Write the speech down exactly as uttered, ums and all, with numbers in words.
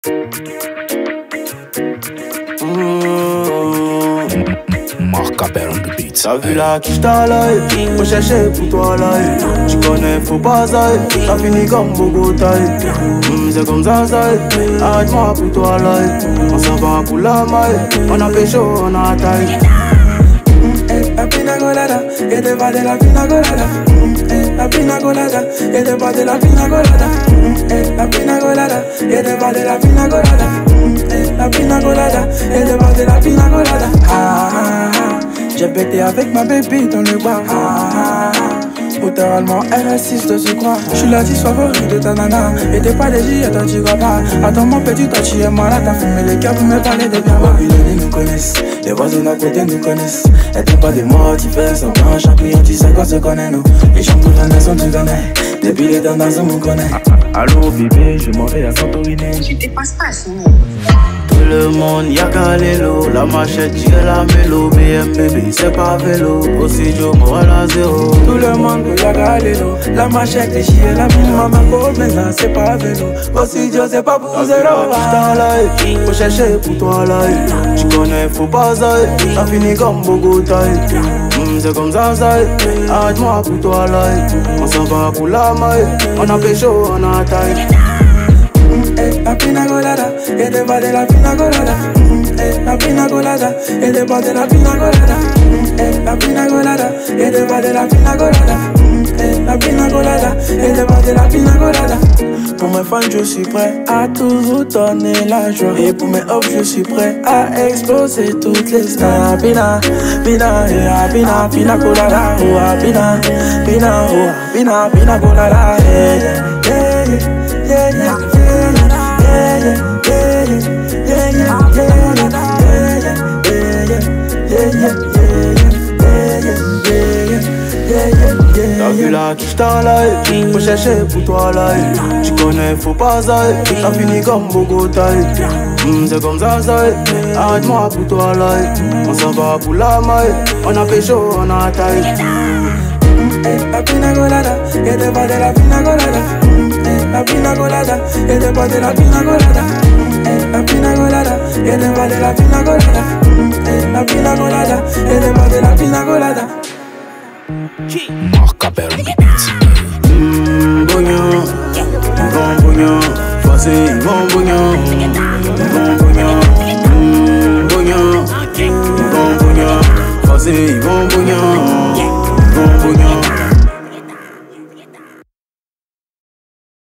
Marc Capel on the beat. T'as vu la quiche t'as l'œil, faut chercher pour toi l'œil. Tu connais, faut pas ça, ça finit comme Bogota. Mmh, c'est comme ça, ça, arrête-moi pour toi l'œil. On s'en va pour la maille, on a pécho, on a taille. La pina colada, et te va de la pina colada. La pina colada, et te va de la pina colada. La pina colada, et te va de la pina colada. La pina colada, et te va de la pina colada. Ah, ah, ah. J'ai pété avec ma baby dans le bar. Ah, ah, ah. Littéralement, elle assiste de ce croix. Je suis l'artiste favori de ta nana. Et t'es pas léger, attends, tu crois pas. Attends, mon petit, toi, tu es malade. T'as fumé les câbles pour me parler des biens. Les nous connaissent, les voisins à côté nous connaissent. Et t'es pas des mots, tu fais ça. Un champignon, tu sais qu'on se connaît, nous. Les gens de la nation, tu connais. Depuis les dernières zones, on connaît. Allô, bébé, je m'en vais à Santorini. Tu dépasses pas, sinon. Tout le monde, y'a qu'à l'élo. La machette, j'ai la mélo. B M bébé, c'est pas vélo. Aussi, Joe, moi, la zéro. Tout le monde, y'a qu'à l'élo. La machette, j'ai la mine. Maman, mais là, c'est pas vélo. Aussi, Joe, c'est pas pour zéro. T'as l'œil, faut chercher pour toi l'œil. Tu connais, faut pas ça. Ça finit comme Bogota. Mmh, c'est comme ça, ça. Arrête-moi pour toi l'œil. On s'en va pour la maille. On a pécho, on a taille. La pina colada, et te va de la pina colada. La pina colada, et te va de la pina colada. La pina colada, et te va de la pina colada. La pina colada, et te va de la pina colada. Pour mes fans, je suis prêt à toujours donner la joie. Et pour mes offres, je suis prêt à exploser toutes les stars. Pina, pina, yeah, pina, pina colada. Oh, ah, pina, pina, oh, ah, pina, pina colada. Yeah, yeah, yeah, yeah, yeah. T'as vu la quiche t'as l'œil, faut chercher pour toi l'œil. Tu connais, faut pas ça, ça finit comme Bogota. Mmh, c'est comme ça, ça, arrête-moi pour toi l'œil. On s'en va pour la maille, on a pécho, on a taille. La pina colada, et te va de la pina colada. La pina colada, et te va de la pina colada. La pina colada, et te va de la pina colada. La pina colada, et te va de la pina colada. Marc Capel on the beat. Mmh, bognon, ils vont bognon. Passé, ils vont bognon. Ils vont bognon. Mmh, bognon, ils vont bognon. Passé, ils vont bognon.